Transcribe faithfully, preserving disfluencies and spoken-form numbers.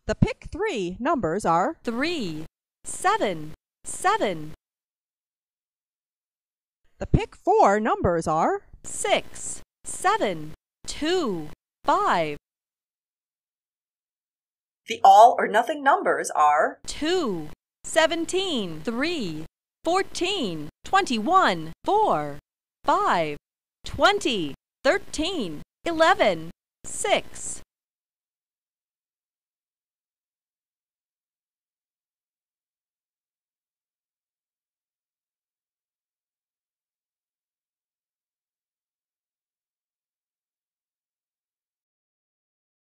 The pick three numbers are three, seven, seven. The pick four numbers are six, seven, two, five. The all or nothing numbers are two, seventeen, three, fourteen, twenty-one, four, five, twenty, thirteen, eleven, six.